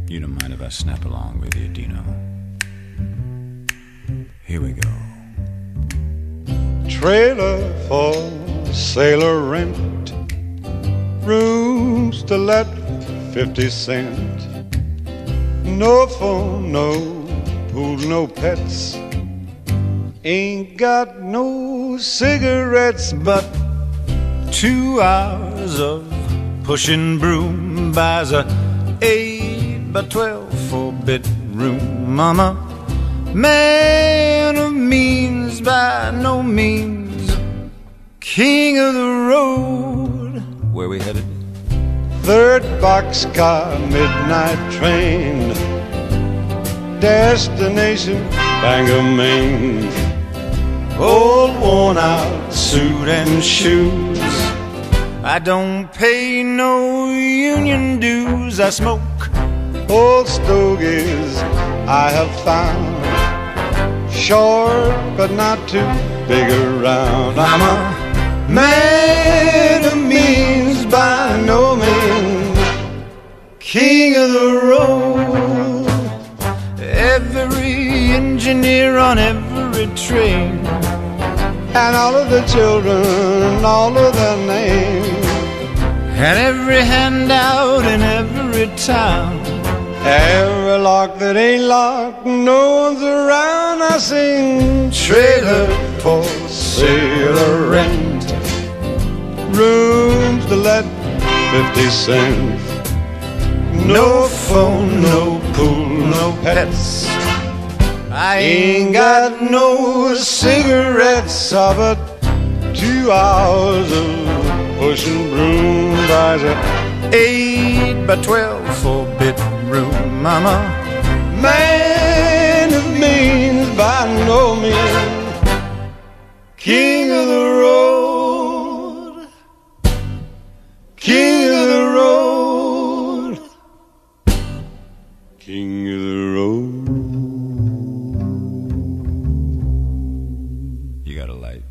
You don't mind if I snap along with you, Dino? Here we go. Trailer for sailor rent, rooms to let 50 cents. No phone, no pool, no pets. Ain't got no cigarettes, but 2 hours of pushing broom buys a 8 by 12 4-bit room. Mama, man of means, by no means king of the road. Where we headed? third boxcar, midnight train, destination Bangor, Maine. Old worn out suit and shoes, I don't pay no union dues. I smoke old stogies I have found, short but not too big around. I'm a man of means, by no means king of the road. every engineer on every train, and all of the children, all of their names, and every handout in every town. every lock that ain't locked, no one's around. I sing trailer for sailor rent, rooms to let 50 cents. No phone, no pool, no pets. I Ain't got no cigarettes, but 2 hours of pushing broom buys a 8 by 12 4-bit room. Mama, man of means, by no means king of the road, king of the road, king of the road. you got a light?